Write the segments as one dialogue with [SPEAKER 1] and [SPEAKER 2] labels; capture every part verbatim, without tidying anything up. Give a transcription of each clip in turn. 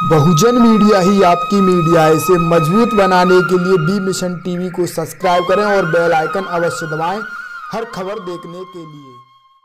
[SPEAKER 1] बहुजन media ही आपकी media है। इसे मजबूत बनाने के लिए बी मिशन टीवी को सब्सक्राइब करें और बेल आइकन अवश्य दबाएं हर खबर देखने के लिए।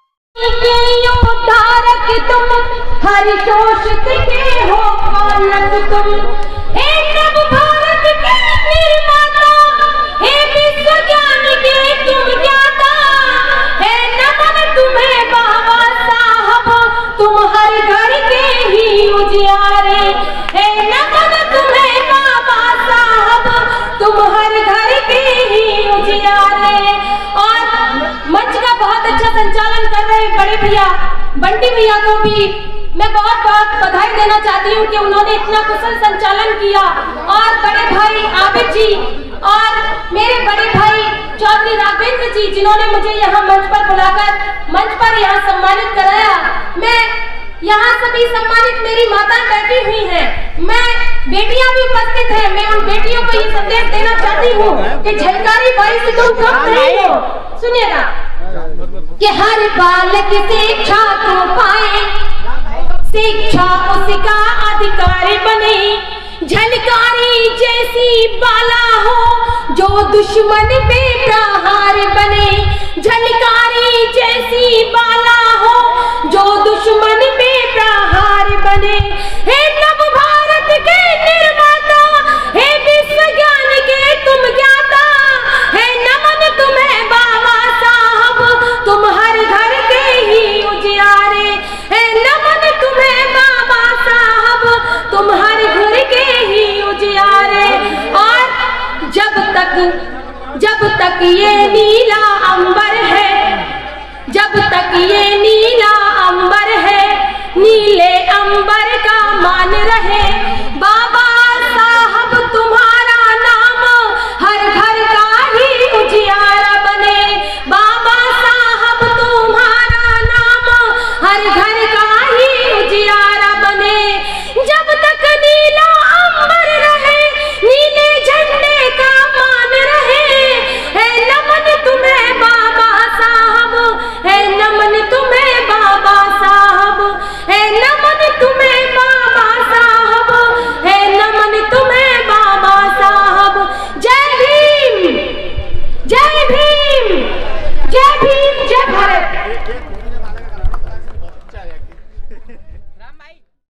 [SPEAKER 2] तुम हर शोषित के हो पालक तुम, हे नव भारत के निर्माता, हे विश्व ज्ञान के तुम ज्ञाता, हे नमन तुम्हें बाबा साहब, तुम हर घर के ही उजियारे, हे नमन तुम्हें बाबा साहब, तुम हर घर के ही उजियारे। और मंच का बहुत अच्छा संचालन कर रहे बड़े भैया बंटी भैया को भी मैं बहुत बहुत बधाई देना चाहती हूँ कि उन्होंने इतना कुशल संचालन किया। और बड़े भाई आबिद जी और मेरे बड़े भाई चौधरी राघवेंद्र जी, जिन्होंने मुझे यहाँ मंच पर बुलाकर मंच पर यहाँ सम्मानित कराया। मैं यहाँ सभी सम्मानित मेरी माता बैठी हुई हैं, मैं बेटियां भी उपस्थित हैं। मैं उन बेटियों को ये संदेश देना चाहती हूँ कि झलकारी बाई से तुम कम नहीं हो। सुनिएगा कि हर बालक शिक्षा को पाए, शिक्षा उसका अधिकार बने, झलकारी जैसी बाला हो जो दुश्मन पे प्रहार बने, झलकारी जैसी बाला हो जो दुश्मन पे प्रहार बने। हे नव भारत के निर्माता, हे विश्व ज्ञान के तुम ज्ञाता, हे नमन तुम्हें बाबा साहब, तुम हर घर के ही उजियारे, हे नमन तुम्हें बाबा साहब, तुम हर घर के ही उजियारे। और जब तक जब तक ये नीला अंबर है, जब तक ये नीला अंबर है, नीले अंबर का मान रहे,